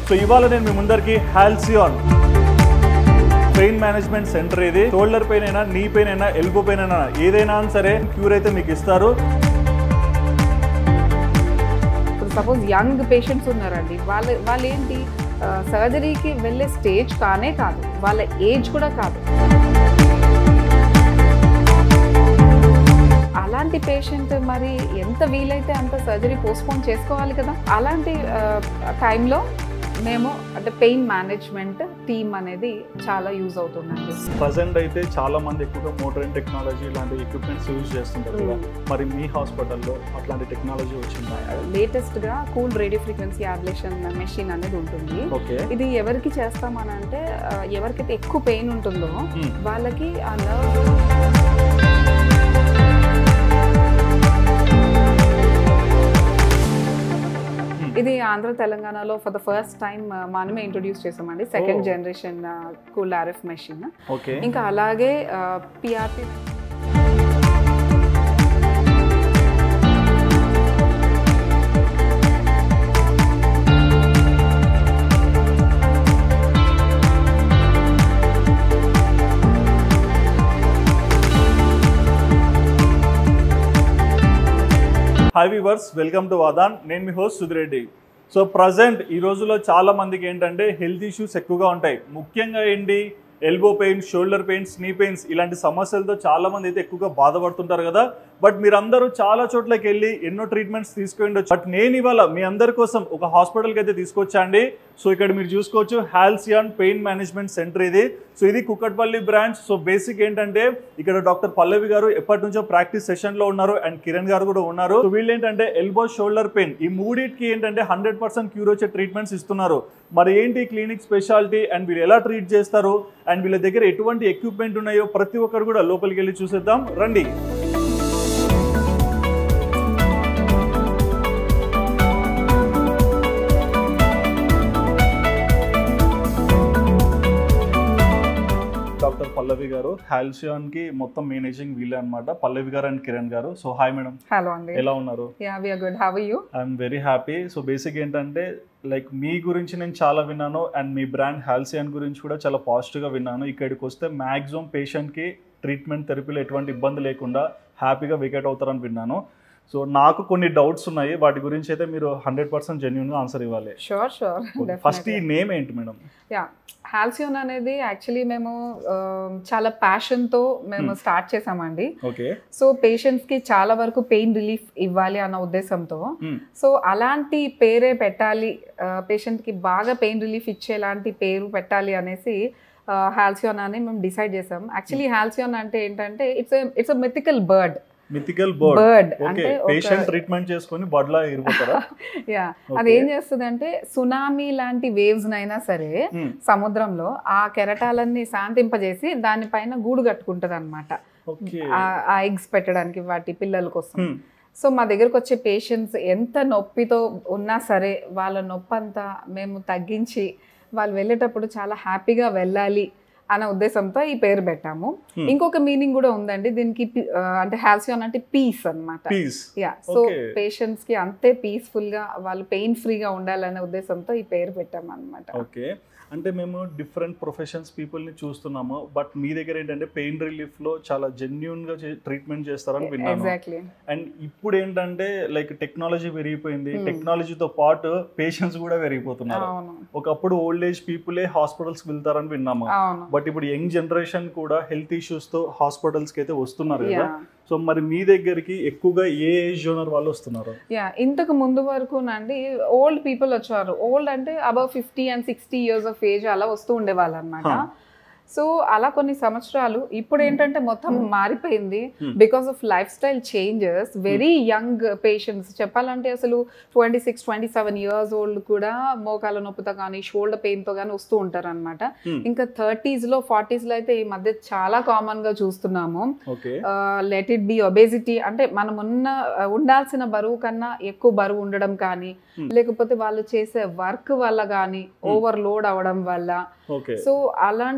So ఇవాళ నేను మీ ముందరికి హాల్సియాన్ పెయిన్ మేనేజ్మెంట్ సెంటర్ ఇది. షోల్డర్ పెయిన్ అయినా, నీ పెయిన్ అయినా, ఎల్బో పెయిన్ అయినా ఏదైనా సరే క్యూర్ అయితే మీకు ఇస్తారు. సపోజ్ యంగ్ పేషెంట్స్ ఉన్నారండి, వాళ్ళు ఏంటి సర్జరీకి వెళ్ళే స్టేజ్ కానే కాదు, వాళ్ళ ఏజ్ కూడా కాదు. అలాంటి పేషెంట్ మరి ఎంత వీలైతే అంత సర్జరీ పోస్ట్పోన్ చేసుకోవాలి కదా. అలాంటి టైంలో మేము అంటే పెయిన్ మేనేజ్మెంట్ టీమ్ అనేది చాలా యూజ్ అవుతుందండి. ప్రజెంట్ అయితే చాలా మంది ఎక్కువగా మోటరైన్ టెక్నాలజీ ఇలాంటి ఎక్విప్మెంట్స్ యూజ్ చేస్తుంటారు కదా, మరి మీ హాస్పిటల్లో అట్లాంటి టెక్నాలజీ వచ్చిందా? లేటెస్ట్గా cool radio frequency ablation machine అనేది ఉంటుంది. ఇది ఎవరికి చేస్తామని అంటే ఎవరికైతే ఎక్కువ పెయిన్ ఉంటుందో వాళ్ళకి ఆ నర్వ్ ఇది ఆంధ్ర తెలంగాణలో ఫర్ ద ఫస్ట్ టైం మనమే ఇంట్రొడ్యూస్ చేసామండి. Second generation cool RF machine. ఇంకా అలాగే PRP hi viewers, welcome to Aadhan. నేను మీ హోస్ట్ సుధిరెడ్డి. సో ప్రజెంట్ ఈ రోజుల్లో చాలా మందికి ఏంటంటే హెల్త్ ఇష్యూస్ ఎక్కువగా ఉంటాయి. ముఖ్యంగా ఏంటి elbow pain, shoulder pains, knee pains ఇలాంటి సమస్యలతో చాలా మంది అయితే ఎక్కువగా బాధపడుతుంటారు కదా. బట్ మీరందరూ చాలా చోట్లకి వెళ్ళి ఎన్నో ట్రీట్మెంట్స్ తీసుకుండొచ్చు. బట్ నేను ఇవాళ మీ అందరి కోసం ఒక హాస్పిటల్కి అయితే తీసుకొచ్చా అండి. సో ఇక్కడ మీరు చూసుకోవచ్చు హాల్సియాన్ పెయిన్ మేనేజ్మెంట్ సెంటర్ ఇది. సో ఇది కుక్కట్పల్లి బ్రాంచ్. సో బేసిక్ ఏంటంటే ఇక్కడ డాక్టర్ పల్లవి గారు ఎప్పటి నుంచో ప్రాక్టీస్ సెషన్లో ఉన్నారు అండ్ కిరణ్ గారు కూడా ఉన్నారు. సో వీళ్ళు ఏంటంటే ఎల్బో, షోల్డర్ పెయిన్ ఈ మూడింటికి ఏంటంటే 100% క్యూర్ వచ్చే ట్రీట్మెంట్స్ ఇస్తున్నారు. మరి ఏంటి క్లినిక్ స్పెషాలిటీ అండ్ వీళ్ళు ఎలా ట్రీట్ చేస్తారు అండ్ వీళ్ళ దగ్గర ఎటువంటి ఎక్విప్మెంట్ ఉన్నాయో ప్రతి ఒక్కరు కూడా లోపలికి వెళ్ళి చూసేద్దాం రండి. డాక్టర్ పల్లవి గారు, హాల్సియాన్ కి మొత్తం మేనేజింగ్ వీళ్ళే అనమాట. పల్లవి గారు అండ్ కిరణ్ గారు. So hi madam. హలో అండి, ఎలా ఉన్నారు? I'm very happy. So basic ఏంటంటే లైక్ మీ గురించి నేను చాలా విన్నాను అండ్ మీ బ్రాండ్ హాల్సియాన్ గురించి కూడా చాలా పాజిటివ్గా విన్నాను. ఇక్కడికి వస్తే మ్యాక్సిమం పేషెంట్కి ట్రీట్మెంట్ థెరపీలో ఎటువంటి ఇబ్బంది లేకుండా హ్యాపీగా వికెట్ అవుతారని విన్నాను. సో నాకు కొన్ని డౌట్స్ ఉన్నాయి, వాటి గురించి అయితే మీరు 100% జెన్యూన్గా ఆన్సర్ ఇవ్వాలి. షూర్. ఫస్ట్ ఈ నేమ్ ఏంటి మేడం? హాల్సియాన్ అనేది యాక్చువల్లీ మేము చాలా ప్యాషన్తో మేము స్టార్ట్ చేసామండి. సో పేషెంట్స్కి చాలా వరకు పెయిన్ రిలీఫ్ ఇవ్వాలి అన్న ఉద్దేశంతో సో అలాంటి పేరే పెట్టాలి, పేషెంట్కి బాగా పెయిన్ రిలీఫ్ ఇచ్చేలాంటి పేరు పెట్టాలి అనేసి హాల్సియాన్ అని మేము డిసైడ్ చేసాం. యాక్చువల్లీ హాల్సియాన్ అంటే ఏంటంటే ఇట్స్ అ మిథికల్ బర్డ్. అంటే పేషెంట్ ట్రీట్మెంట్ చేసుకొని బర్డ్ లా ఇరిపోతారా? అది ఏం చేస్తుంది అంటే సునామీ లాంటి వేవ్స్ నైనా సరే సముద్రంలో ఆ కెరటాలన్నీ శాంతింపజేసి దానిపైన గూడు కట్టుకుంటది అనమాట, ఆ ఎగ్స్ పెట్టడానికి వాటి పిల్లల కోసం. సో మా దగ్గరకు వచ్చే పేషెంట్స్ ఎంత నొప్పితో ఉన్నా సరే వాళ్ళ నొప్పి అంతా మేము తగ్గించి వాళ్ళు వెళ్ళేటప్పుడు చాలా హ్యాపీగా వెళ్ళాలి అనే ఉద్దేశంతో ఈ పేరు పెట్టాము. ఇంకొక మీనింగ్ కూడా ఉందండి దీనికి, అంటే హాల్సియాన్ అంటే పీస్ అన్నమాట. సో పేషెంట్స్ కి అంతే పీస్ఫుల్ గా వాళ్ళు పెయిన్ ఫ్రీగా ఉండాలనే ఉద్దేశంతో ఈ పేరు పెట్టాము అన్నమాట. ఓకే, అంటే మేము డిఫరెంట్ ప్రొఫెషన్స్ పీపుల్ని చూస్తున్నాము, బట్ మీ దగ్గర ఏంటంటే పెయిన్ రిలీఫ్లో చాలా జెన్యూన్గా ట్రీట్మెంట్ చేస్తారని విన్నాను. అండ్ ఇప్పుడు ఏంటంటే లైక్ టెక్నాలజీ పెరిగిపోయింది, టెక్నాలజీతో పాటు పేషెంట్స్ కూడా పెరిగిపోతున్నారు. ఒకప్పుడు ఓల్డ్ ఏజ్ పీపులే హాస్పిటల్స్కి వెళ్తారని విన్నాము, బట్ ఇప్పుడు యంగ్ జనరేషన్ కూడా హెల్త్ ఇష్యూస్తో హాస్పిటల్స్కి అయితే వస్తున్నారు కదా. సో మరి మీ దగ్గరికి ఎక్కువగా ఏ ఏజ్ జోనర్ వాళ్ళు వస్తున్నారు? ఇంతకు ముందు వరకు నండి ఓల్డ్ పీపుల్ వచ్చారు. ఓల్డ్ అంటే above 50 and 60 years of age అలా వస్తూ ఉండేవాళ్ళు అనమాట. సో అలా కొన్ని సంవత్సరాలు ఇప్పుడు ఏంటంటే మొత్తం మారిపోయింది because of lifestyle changes. Very young patients చెప్పాలంటే అసలు 26-27 years ఓల్డ్ కూడా మోకాల నొప్పితో కానీ షోల్డర్ పెయిన్తో కానీ వస్తూ ఉంటారు అనమాట. ఇంకా 30s లో 40s లో అయితే ఈ మధ్య చాలా కామన్ గా చూస్తున్నాము. లెట్ ఇట్ బి ఒబేసిటీ, అంటే మనం ఉండాల్సిన బరువు కన్నా ఎక్కువ బరువు ఉండడం కానీ, లేకపోతే వాళ్ళు చేసే వర్క్ వల్ల కానీ ఓవర్లోడ్ అవడం వల్ల. సో అలాంటి కండిషన్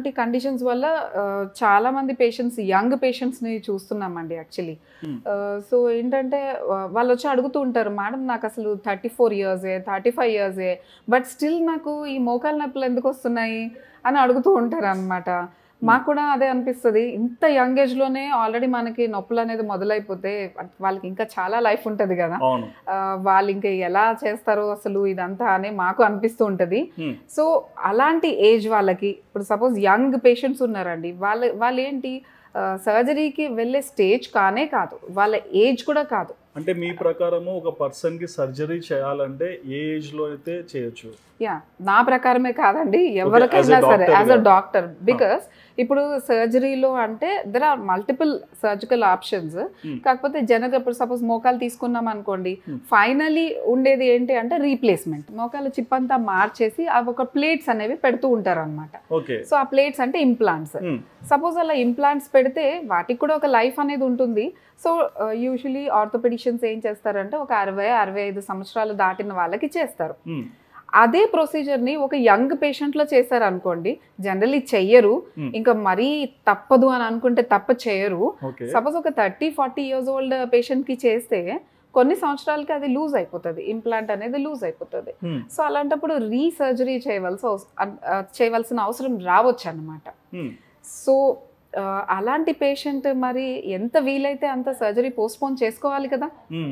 కండిషన్స్ వల్ల చాలా మంది పేషెంట్స్ యంగ్ పేషెంట్స్ని చూస్తున్నామండి యాక్చువల్లీ. సో ఏంటంటే వాళ్ళు వచ్చి అడుగుతూ ఉంటారు, మేడం నాకు అసలు 34 ఇయర్సే 35 ఇయర్సే బట్ స్టిల్ నాకు ఈ మోకాలు నొప్పులు ఎందుకు వస్తున్నాయి అని అడుగుతూ ఉంటారు అనమాట. మాకు కూడా అదే అనిపిస్తుంది, ఇంత యంగ్ ఏజ్లోనే ఆల్రెడీ మనకి నొప్పులు అనేది మొదలైపోతే వాళ్ళకి ఇంకా చాలా లైఫ్ ఉంటుంది కదా, వాళ్ళు ఇంకా ఎలా చేస్తారో అసలు ఇదంతా అని మాకు అనిపిస్తూ ఉంటుంది. సో అలాంటి ఏజ్ వాళ్ళకి ఇప్పుడు సపోజ్ యంగ్ పేషెంట్స్ ఉన్నారండి, వాళ్ళు ఏంటి సర్జరీకి వెళ్ళే స్టేజ్ కానే కాదు, వాళ్ళ ఏజ్ కూడా కాదు. అంటే మీ ప్రకారము ఒక పర్సన్కి సర్జరీ చేయాలంటే ఏ ఏజ్లో అయితే చేయొచ్చు? యా, నా ప్రకారమే కాదండి, ఎవరికైనా సరే యాజ్ అ డాక్టర్. బికాస్ ఇప్పుడు సర్జరీలో అంటే there are multiple surgical options. కాకపోతే జనరల్గా ఇప్పుడు సపోజ్ మోకాలు తీసుకున్నాం అనుకోండి, ఫైనలీ ఉండేది ఏంటి అంటే రీప్లేస్మెంట్. మోకాలు చిప్ అంతా మార్చేసి అవి ఒక ప్లేట్స్ అనేవి పెడుతూ ఉంటారు అనమాట. సో ఆ ప్లేట్స్ అంటే ఇంప్లాంట్స్. సపోజ్ అలా ఇంప్లాంట్స్ పెడితే వాటికి కూడా ఒక లైఫ్ అనేది ఉంటుంది. సో యూజువలీ ఆర్థోపెడిషియన్స్ ఏం చేస్తారంటే ఒక 60-65 సంవత్సరాలు దాటిన వాళ్ళకి చేస్తారు. అదే ప్రొసీజర్ని ఒక యంగ్ పేషెంట్లో చేశారు అనుకోండి, జనరల్లీ చెయ్యరు, ఇంకా మరీ తప్పదు అని అనుకుంటే తప్ప చేయరు. సపోజ్ ఒక 30-40 ఇయర్స్ ఓల్డ్ పేషెంట్కి చేస్తే కొన్ని సంవత్సరాలకి అది లూజ్ అయిపోతుంది, ఇంప్లాంట్ అనేది లూజ్ అయిపోతుంది. సో అలాంటప్పుడు రీసర్జరీ చేయవలసిన అవసరం రావచ్చు అన్నమాట. సో అలాంటి పేషెంట్ మరి ఎంత వీలైతే అంత సర్జరీ పోస్ట్పోన్ చేసుకోవాలి కదా.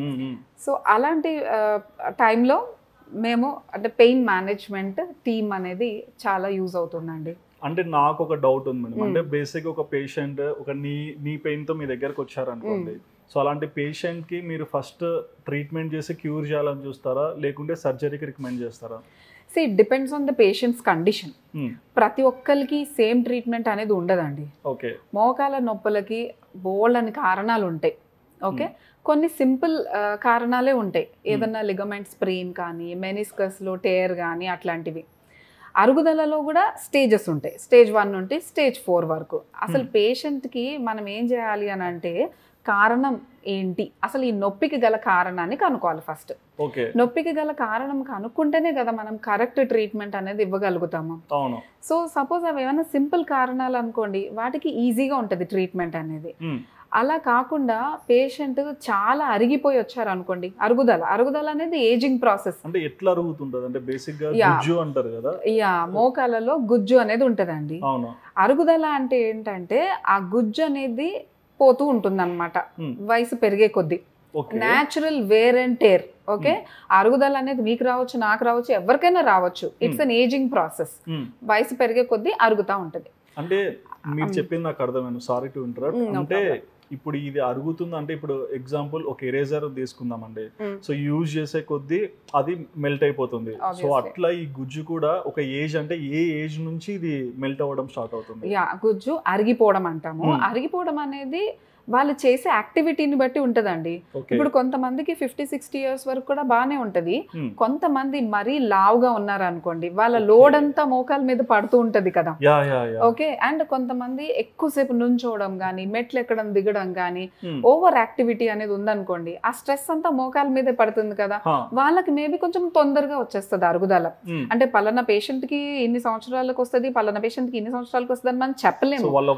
సో అలాంటి టైంలో మేము అంటే పెయిన్ మేనేజ్మెంట్ టీమ్ అనేది చాలా యూజ్ అవుతుందండి. అంటే నాకు ఒక డౌట్ ఉంది మేడం, అంటే బేసిక్ ఒక పేషెంట్ ఒక నీ పెయిన్తో మీ దగ్గరకు వచ్చారనుకోండి, సో అలాంటి పేషెంట్కి మీరు ఫస్ట్ ట్రీట్మెంట్ చేసి క్యూర్ చేయాలని చూస్తారా లేకుంటే సర్జరీకి రికమెండ్ చేస్తారా? See, it depends on the patient's condition. ప్రతి ఒక్కరికి సేమ్ ట్రీట్మెంట్ అనేది ఉండదండి. మోకాల నొప్పులకి బోల్డ్ అని కారణాలు ఉంటాయి. ఓకే, కొన్ని సింపుల్ కారణాలే ఉంటాయి, ఏదన్నా లిగమెంట్ స్ప్రెయిన్ కానీ మెనిస్కస్లో టేర్ కానీ అట్లాంటివి. అరుగుదలలో కూడా స్టేజెస్ ఉంటాయి, స్టేజ్ 1 నుండి స్టేజ్ 4 వరకు. అసలు పేషెంట్కి మనం ఏం చేయాలి అని అంటే కారణం ఏంటి, అసలు ఈ నొప్పికి గల కారణాన్ని కనుక్కోవాలి ఫస్ట్. నొప్పికి గల కారణం కనుక్కుంటేనే కదా మనం కరెక్ట్ ట్రీట్మెంట్ అనేది ఇవ్వగలుగుతాము. సో సపోజ్ అవి ఏమైనా సింపుల్ కారణాలు అనుకోండి, వాటికి ఈజీగా ఉంటుంది ట్రీట్మెంట్ అనేది. అలా కాకుండా పేషెంట్ చాలా అరిగిపోయి వచ్చారు అనుకోండి, అరుగుదల అనేది ఏజింగ్ ప్రాసెస్. అంటే ఎట్లా అరుగుతుంటది అంటే బేసిక్ గా గుజ్జు అంటారు కదా. మోకాలలో గుజ్జు అనేది ఉంటదండి. అరుగుదల అంటే ఏంటంటే ఆ గుజ్జు అనేది పోతూ ఉంటుంది అనమాట వయసు పెరిగే కొద్దీ. Natural wear and tear. Okay, అరుగుదల అనేది మీకు రావచ్చు, నాకు రావచ్చు, ఎవరికైనా రావచ్చు. It's an ageing process. వయసు పెరిగే కొద్దీ అరుగుతా ఉంటది. అంటే మీరు చెప్పింది నాకు అర్థమైంది, సారీ టు ఇంటరప్ట్. అంటే ఇప్పుడు ఇది అరుగుతుంది అంటే ఇప్పుడు ఎగ్జాంపుల్ ఒక ఎరేజర్ తీసుకుందామండి, సో యూజ్ చేసే కొద్దీ అది మెల్ట్ అయిపోతుంది. సో అట్లా ఈ గుజ్జు కూడా ఒక ఏజ్, అంటే ఏ ఏజ్ నుంచి ఇది మెల్ట్ అవ్వడం స్టార్ట్ అవుతుంది? గుజ్జు అరిగిపోవడం అంటాము. అరిగిపోవడం అనేది వాళ్ళు చేసే యాక్టివిటీని బట్టి ఉంటదండి. ఇప్పుడు కొంతమందికి 50-60 ఇయర్స్ వరకు కూడా బాగానే ఉంటది. కొంతమంది మరీ లావుగా ఉన్నారు అనుకోండి, వాళ్ళ లోడ్ అంతా మోకాల మీద పడుతూ ఉంటది కదా. ఓకే, అండ్ కొంతమంది ఎక్కువసేపు నుంచోవడం గానీ మెట్లు ఎక్కడం దిగడం గానీ ఓవర్ యాక్టివిటీ అనేది ఉందనుకోండి, ఆ స్ట్రెస్ అంతా మోకాల మీదే పడుతుంది కదా, వాళ్ళకి మేబీ కొంచెం తొందరగా వచ్చేస్తుంది అరుగుదల. అంటే పలానా పేషెంట్ కి ఇన్ని సంవత్సరాలకు వస్తుంది, పలానా పేషెంట్ కి ఇన్ని సంవత్సరాలకు వస్తుంది అని మనం చెప్పలేము. వాళ్ళ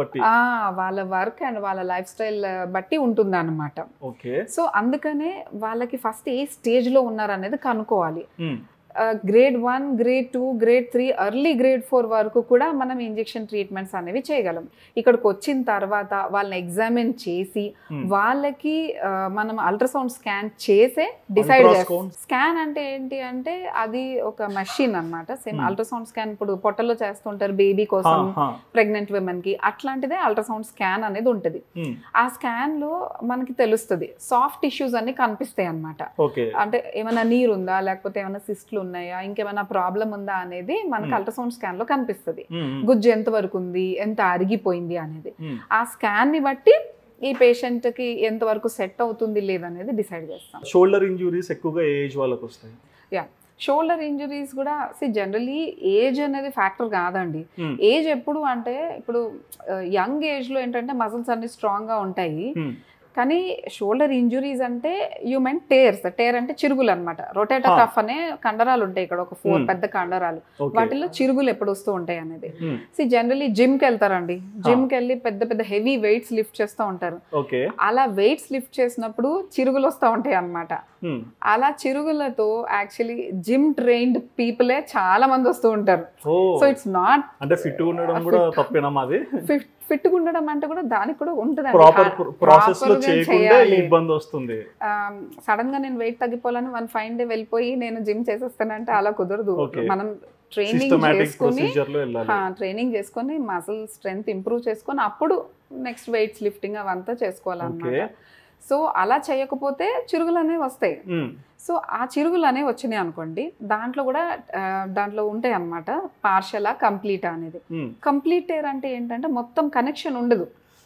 వర్క్ అండ్ వాళ్ళ లైఫ్ స్టైల్ బట్టి ఉంటుంది అన్నమాట. సో అందుకనే వాళ్ళకి ఫస్ట్ ఏ స్టేజ్ లో ఉన్నారు అనేది కనుక్కోవాలి. Grade 1, grade 2, grade 3, early grade 4 వరకు కూడా మనం ఇంజెక్షన్ ట్రీట్మెంట్స్ అనేవి చేయగలం. ఇక్కడికి వచ్చిన తర్వాత వాళ్ళని ఎగ్జామిన్ చేసి వాళ్ళకి మనం అల్ట్రాసౌండ్ స్కాన్ చేసే డిసైడ్ చేస్తాం. స్కాన్ అంటే ఏంటి అంటే అది ఒక మెషిన్ అన్నమాట. సేమ్ అల్ట్రాసౌండ్ స్కాన్ ఇప్పుడు పొట్టలో చేస్తుంటారు బేబీ కోసం, ప్రెగ్నెంట్ విమెన్ కి, అట్లాంటిదే అల్ట్రాసౌండ్ స్కాన్ అనేది ఉంటుంది. ఆ స్కాన్ లో మనకి తెలుస్తుంది, సాఫ్ట్ టిష్యూస్ అన్ని కనిపిస్తాయి అన్నమాట. అంటే ఏమైనా నీరు ఉందా, లేకపోతే ఏమైనా సిస్ట్లు ఉన్నాయా, ఇంకేమైనా ప్రాబ్లం ఉందా అనేది మనకు అల్ట్రాసౌండ్ స్కాన్ లో కనిపిస్తుంది. గుజ్జు ఎంత వరకు ఉంది, ఎంత అరిగిపోయింది అనేది. ఆ స్కాన్ ని బట్టి ఈ పేషెంట్ కి ఎంత వరకు సెట్ అవుతుంది లేదనేది డిసైడ్ చేస్తాం. షోల్డర్ ఇంజురీస్ ఎక్కువగా ఏజ్ వాళ్ళకి వస్తాయి. షోల్డర్ ఇంజరీస్ కూడా జనరలీ ఏజ్ అనేది ఫ్యాక్టర్ కాదండి. ఏజ్ ఎప్పుడు అంటే ఇప్పుడు యంగ్ ఏజ్ లో ఏంటంటే మజిల్స్ అన్ని స్ట్రాంగ్ గా ఉంటాయి. కానీ షోల్డర్ ఇంజురీస్ అంటే యూ మైన్ టేర్ అంటే చిరుగులు అనమాట. రొటేటర్ కఫ్ అనే కండరాలు ఉంటాయి ఇక్కడ, ఒక 4 పెద్ద కండరాలు, వాటిలో చిరుగులు ఎప్పుడు వస్తూ ఉంటాయి అనేది. జనరలీ జిమ్ కి వెళ్తారండి, జిమ్ కి వెళ్ళి పెద్ద పెద్ద హెవీ వెయిట్స్ లిఫ్ట్ చేస్తూ ఉంటారు. అలా వెయిట్స్ లిఫ్ట్ చేసినప్పుడు చిరుగులు వస్తూ ఉంటాయి అన్నమాట. అలా చిరుగులతో యాక్చువల్లీ జిమ్ ట్రైన్డ్ పీపులే చాలా మంది వస్తూ ఉంటారు. సో ఇట్స్ నాట్ అంటే ఫిట్ ఉండడం అంటే కూడా దానికి కూడా ఉంటుంది, సడన్ గా నేను వెయిట్ తగ్గిపోవాలని 1 fine day వెళ్ళిపోయి నేను జిమ్ చేసేస్తానంటే అలా కుదరదు. మనం ట్రైనింగ్ చేసుకొని మసిల్ స్ట్రెంగ్త్ ఇంప్రూవ్ చేసుకొని అప్పుడు నెక్స్ట్ వెయిట్స్ లిఫ్టింగ్ అవంతా చేసుకోవాలన్నమాట. సో అలా చేయకపోతే చిరుగులు అనేవి వస్తాయి. సో ఆ చిరుగులు అనేవి వచ్చినాయి అనుకోండి, దాంట్లో ఉంటాయి అన్నమాట పార్షల్ కంప్లీట్ అనేది. కంప్లీట్ టేర్ అంటే ఏంటంటే మొత్తం కనెక్షన్ ఉండదు.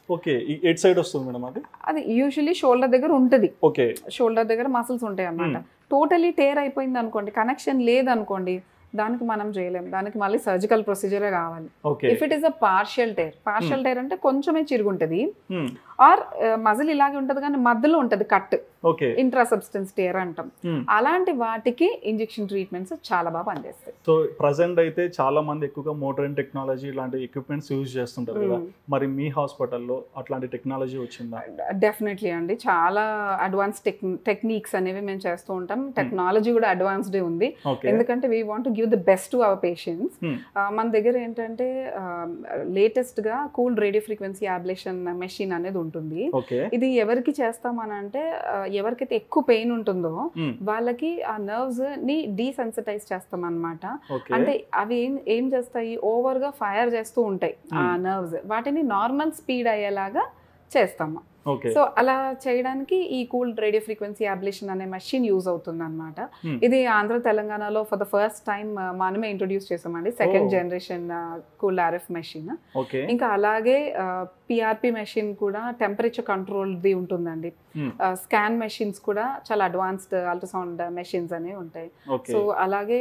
అది యూజువల్లీ షోల్డర్ దగ్గర ఉంటుంది, షోల్డర్ దగ్గర మసిల్స్ ఉంటాయి అన్నమాట. టోటలీ టేర్ అయిపోయింది అనుకోండి, కనెక్షన్ లేదనుకోండి, దానికి మనం చేయలేం, దానికి మళ్ళీ సర్జికల్ ప్రొసీజరే కావాలి. If it is a partial tear అంటే కొంచెమే చిరుగుంటది, ఆర్ మజిల్ ఇలాగే ఉంటది కానీ మధ్యలో ఉంటది కట్, ఇంట్రా సబ్స్టెన్స్ టేర్ అంటాం. అలాంటి వాటికి ఇంజెక్షన్ ట్రీట్మెంట్స్ చాలా బాగా పనిచేస్తాయి. సో ప్రెసెంట్ అయితే చాలా మంది ఎక్కువగా మోడర్న్ టెక్నాలజీ ఇలాంటి ఎక్విప్మెంట్స్ యూజ్ చేస్తుంటారు కదా, మరి మీ హాస్పిటల్లో అట్లాంటి టెక్నాలజీ వచ్చిందా? డెఫినెట్లీ అండి, చాలా అడ్వాన్స్ టెక్నిక్స్ అనేవి మేము చేస్తూ ఉంటాం. టెక్నాలజీ కూడా అడ్వాన్స్డ్ ఉంది, ఎందుకంటే we want to give the best to our patients. మన దగ్గర ఏంటంటే లేటెస్ట్ గా cooled radio frequency ablation machine అనేది ఉంటుంది. ఇది ఎవరికి చేస్తామని అంటే ఎవరికైతే ఎక్కువ పెయిన్ ఉంటుందో వాళ్ళకి ఆ నర్వ్స్ ని డీసెన్సిటైజ్ చేస్తాం అన్నమాట. అంటే అవి ఏం చేస్తాయి, ఓవర్ గా ఫైర్ చేస్తూ ఉంటాయి ఆ నర్వ్స్, వాటిని నార్మల్ స్పీడ్ అయ్యేలాగా చేస్తాము. సో అలా చేయడానికి ఈ కూల్డ్ రేడియో ఫ్రీక్వెన్సీ అబ్లేషన్ అనే మెషిన్ యూజ్ అవుతుంది అనమాట. ఇది ఆంధ్ర తెలంగాణలో ఫర్ ద ఫస్ట్ టైం మనమే ఇంట్రొడ్యూస్ చేసామండి, 2nd generation cooled RF machine. ఇంకా అలాగే PRP మెషిన్ కూడా టెంపరేచర్ కంట్రోల్ది ఉంటుందండి. స్కాన్ మెషిన్స్ కూడా చాలా అడ్వాన్స్డ్ అల్ట్రాసౌండ్ మెషిన్స్ అనేవి ఉంటాయి. సో అలాగే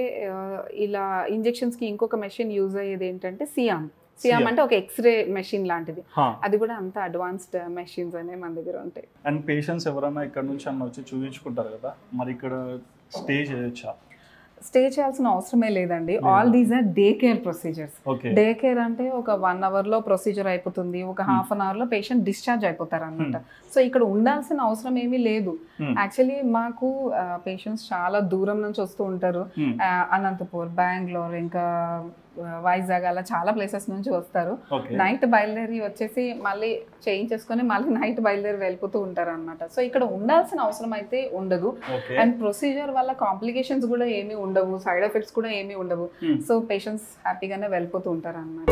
ఇలా ఇంజెక్షన్స్ కి ఇంకొక మెషిన్ యూజ్ అయ్యేది ఏంటంటే సియామ్ అంటే ఒక ఎక్స్రే మెషిన్ లాంటిది, అది కూడా అంత అడ్వాన్స్డ్ మెషిన్స్ అనేవి మన దగ్గర ఉంటాయి. అండ్ పేషెంట్స్ ఎవరైనా ఇక్కడ నుంచి అన్న వచ్చి చూపించుకుంటారు కదా, మరి ఇక్కడ స్టే చేయొచ్చా? స్టే చేయాల్సిన అవసరమే లేదండి. All these are day care procedures. Day care అంటే ఒక 1 hour లో ప్రొసీజర్ అయిపోతుంది, ఒక ½ an hour లో పేషెంట్ డిశ్చార్జ్ అయిపోతారు అనమాట. సో ఇక్కడ ఉండాల్సిన అవసరం ఏమీ లేదు. యాక్చువల్లీ మాకు పేషెంట్స్ చాలా దూరం నుంచి వస్తూ ఉంటారు, అనంతపూర్, బెంగళూరు, ఇంకా వైజాగ్, అలా చాలా ప్లేసెస్ నుంచి వస్తారు. నైట్ బయలుదేరి వచ్చేసి మళ్ళీ చేయించేసుకొని మళ్ళీ నైట్ బయలుదేరి వెళ్ళిపోతూ ఉంటారు అనమాట. సో ఇక్కడ ఉండాల్సిన అవసరం అయితే ఉండదు. అండ్ ప్రొసీజర్ వల్ల కాంప్లికేషన్స్ కూడా ఏమీ ఉండవు, సైడ్ ఎఫెక్ట్స్ కూడా ఏమీ ఉండవు. సో పేషెంట్స్ హ్యాపీగానే వెళ్ళిపోతూ ఉంటారు అనమాట.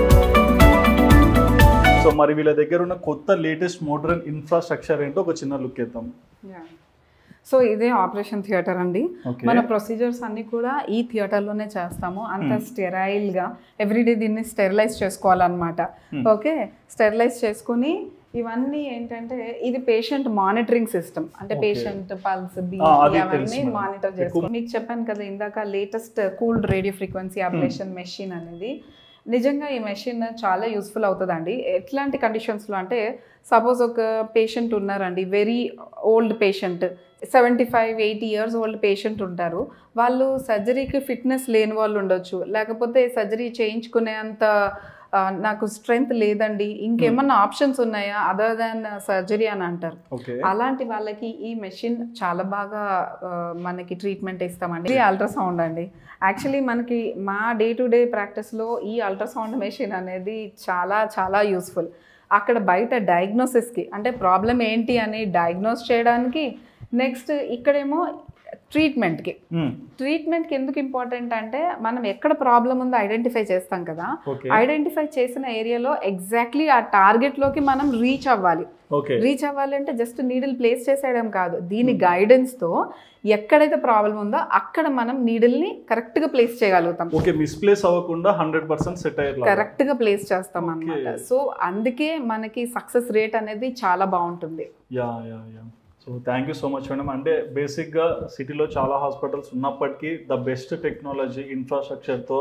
సో మరి వీళ్ళ దగ్గర ఉన్న కొత్త లేటెస్ట్ మోడర్న్ ఇన్ఫ్రాస్ట్రక్చర్ ఏంటో ఒక చిన్న లుక్ ఇద్దాం. సో ఇదే ఆపరేషన్ థియేటర్ అండి. మన ప్రొసీజర్స్ అన్ని కూడా ఈ థియేటర్లోనే చేస్తాము. అంత స్టెరైల్గా ఎవ్రీడే దీన్ని స్టెరిలైజ్ చేసుకోవాలన్నమాట. ఓకే, స్టెరిలైజ్ చేసుకుని ఇవన్నీ ఏంటంటే ఇది పేషెంట్ మానిటరింగ్ సిస్టమ్, అంటే పేషెంట్ పల్స్, బీపీ అవన్నీ మానిటర్ చేసుకోవాలి. మీకు చెప్పాను కదా ఇందాక, latest cooled radio frequency ablation machine అనేది. నిజంగా ఈ మెషిన్ చాలా యూస్ఫుల్ అవుతుందండి. ఎట్లాంటి కండిషన్స్లో అంటే, సపోజ్ ఒక పేషెంట్ ఉన్నారండి, very old patient, 75-80 years old patient ఉంటారు. వాళ్ళు సర్జరీకి ఫిట్నెస్ లేని వాళ్ళు ఉండొచ్చు, లేకపోతే సర్జరీ చేయించుకునే అంత నాకు స్ట్రెంగ్త్ లేదండి, ఇంకేమన్నా ఆప్షన్స్ ఉన్నాయా అదర్ దాన్ సర్జరీ అని అంటారు. అలాంటి వాళ్ళకి ఈ మెషిన్ చాలా బాగా మనకి ట్రీట్మెంట్ ఇస్తామండి. అల్ట్రాసౌండ్ అండి, యాక్చువల్లీ మనకి మా డే టు డే ప్రాక్టీస్లో ఈ అల్ట్రాసౌండ్ మెషిన్ అనేది చాలా చాలా యూస్ఫుల్. అక్కడ బయట డయాగ్నోసిస్కి, అంటే ప్రాబ్లం ఏంటి అని డయాగ్నోస్ చేయడానికి, నెక్స్ట్ ఇక్కడేమో ట్రీట్మెంట్కి ఎందుకు ఇంపార్టెంట్ అంటే, మనం ఎక్కడ ప్రాబ్లం ఉందో ఐడెంటిఫై చేస్తాం కదా, ఐడెంటిఫై చేసిన ఏరియాలో ఎగ్జాక్ట్లీ ఆ టార్గెట్లోకి మనం రీచ్ అవ్వాలి. రీచ్ అవ్వాలి అంటే జస్ట్ నీడిల్ ప్లేస్ చేసేయడం కాదు, దీని గైడెన్స్తో ఎక్కడైతే ప్రాబ్లం ఉందో అక్కడ మనం నీడిల్ని కరెక్ట్గా ప్లేస్ చేయగలుగుతాం. మిస్ప్లేస్ అవ్వకుండా 100% సెట్ అయ్యేలా కరెక్ట్గా ప్లేస్ చేస్తాం అన్నమాట. సో అందుకే మనకి సక్సెస్ రేట్ అనేది చాలా బాగుంటుంది. So thank you so much madam. అంటే బేసిక్గా సిటీలో చాలా హాస్పిటల్స్ ఉన్నప్పటికీ ద బెస్ట్ టెక్నాలజీ ఇన్ఫ్రాస్ట్రక్చర్తో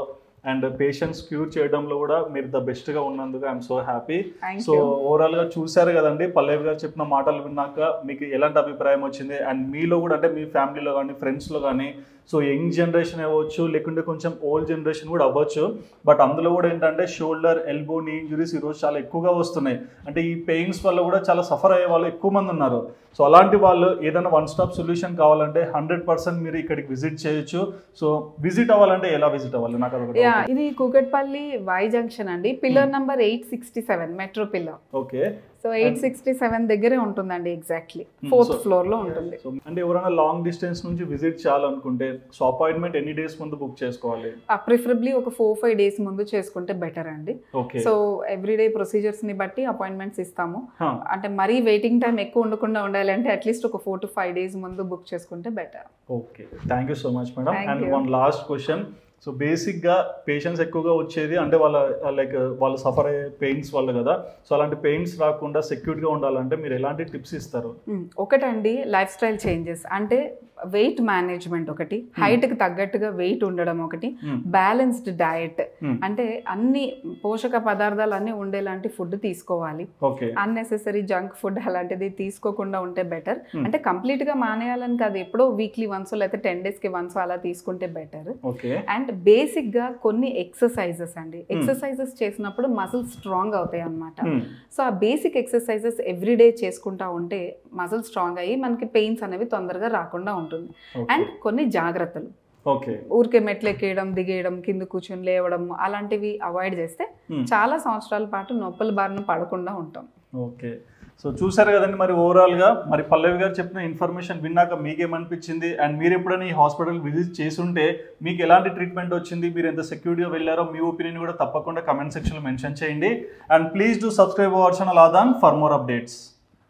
అండ్ పేషెంట్స్ క్యూర్ చేయడంలో కూడా మీరు ద బెస్ట్గా ఉన్నందుకు I'm so happy. Thank so ఓవరాల్గా చూశారు కదండి, పల్లవి గారు చెప్పిన మాటలు విన్నాక మీకు ఎలాంటి అభిప్రాయం వచ్చింది, అండ్ మీలో కూడా అంటే మీ ఫ్యామిలీలో కానీ ఫ్రెండ్స్లో కానీ సో యంగ్ జనరేషన్ అవ్వచ్చు లేకుంటే కొంచెం ఓల్డ్ జనరేషన్ కూడా అవ్వచ్చు, బట్ అందులో కూడా ఏంటంటే షోల్డర్, ఎల్బో, నీ ఇంజురీస్ ఈరోజు చాలా ఎక్కువగా వస్తున్నాయి. అంటే ఈ పెయిన్స్ వల్ల కూడా చాలా సఫర్ అయ్యే వాళ్ళు ఎక్కువ మంది ఉన్నారు. సో అలాంటి వాళ్ళు ఏదైనా వన్ స్టాప్ సొల్యూషన్ కావాలంటే 100% మీరు ఇక్కడికి విజిట్ చేయొచ్చు. సో విజిట్ అవ్వాలంటే ఎలా విజిట్ అవ్వాలి నాకు అదొకటి. ఇది కూకట్పల్లి వై జంక్షన్ అండి, pillar number 867 metro pillar. Okay. So 867 దగ్గరే ఉంటుందండి, ఎగ్జాక్ట్లీ 4th ఫ్లోర్ లో ఉంటుంది. అంటే ఎవరైనా లాంగ్ డిస్టెన్స్ నుంచి విజిట్ చేయాలనుకుంటే సో అపాయింట్మెంట్ ఎన్ని డేస్ ముందు బుక్ చేసుకోవాలి? ప్రిఫరబ్లీ ఒక 4-5 డేస్ ముందు చేసుకుంటే బెటర్ అండి. సో ఎవ్రీడే ప్రొసీజర్స్ ని బట్టి అపాయింట్మెంట్స్ ఇస్తాము. అంటే మరీ వెయిటింగ్ టైం ఎక్కువ ఉండకుండా ఉండాలంటే అట్లీస్ట్ ఒక 4 to 5 days ముందు బుక్ చేసుకుంటే better. Okay, thank you so much madam. And one last question. So బేసిక్గా పేషెంట్స్ ఎక్కువగా వచ్చేది అంటే వాళ్ళు సఫర్ అయ్యే పెయిన్స్ వల్ల కదా, సో అలాంటి పెయిన్స్ రాకుండా సెక్యూర్గా ఉండాలంటే మీరు ఎలాంటి టిప్స్ ఇస్తారు? ఒకటండి, లైఫ్ స్టైల్ చేంజెస్ అంటే వెయిట్ మేనేజ్మెంట్ ఒకటి, హైట్కి తగ్గట్టుగా వెయిట్ ఉండడం ఒకటి, బ్యాలెన్స్డ్ డయట్ అంటే అన్ని పోషక పదార్థాలు అన్నీ ఉండేలాంటి ఫుడ్ తీసుకోవాలి. అన్నెసెసరీ జంక్ ఫుడ్ అలాంటిది తీసుకోకుండా ఉంటే బెటర్. అంటే కంప్లీట్ గా మానేయాలని కాదు, ఎప్పుడో వీక్లీ వన్స్ లేకపోతే 10 days కి వన్స్ అలా తీసుకుంటే బెటర్. అండ్ బేసిక్ గా కొన్ని ఎక్సర్సైజెస్ అండి, ఎక్సర్సైజెస్ చేసినప్పుడు మసిల్స్ స్ట్రాంగ్ అవుతాయి అన్నమాట. సో ఆ బేసిక్ ఎక్సర్సైజెస్ ఎవ్రీడే చేసుకుంటా ఉంటే మసిల్ స్ట్రాంగ్ అయ్యి మనకి పెయిన్స్ అనేవి తొందరగా రాకుండా ఉంటుంది. అండ్ కొన్ని జాగ్రత్తలు, ఊరికే మెట్లు ఎక్కేయడం, దిగేయడం, కింద కూర్చొని లేవడం అలాంటివి అవాయిడ్ చేస్తే చాలా సంవత్సరాల పాటు నొప్పుల బారిన పడకుండా ఉంటాం. ఓకే, సో చూసారు కదండి మరి ఓవరాల్గా మరి పల్లవి గారు చెప్పిన ఇన్ఫర్మేషన్ విన్నాక మీకేమనిపించింది, అండ్ మీరు ఎప్పుడైనా ఈ హాస్పిటల్ విజిట్ చేసుంటే మీకు ఎలాంటి ట్రీట్మెంట్ వచ్చింది, మీరు ఎంత సెక్యూర్గా వెళ్ళారో మీ ఒపీనియన్ కూడా తప్పకుండా కమెంట్ సెక్షన్లో మెన్షన్ చేయండి. And please do subscribe our channel Aadhan for more updates.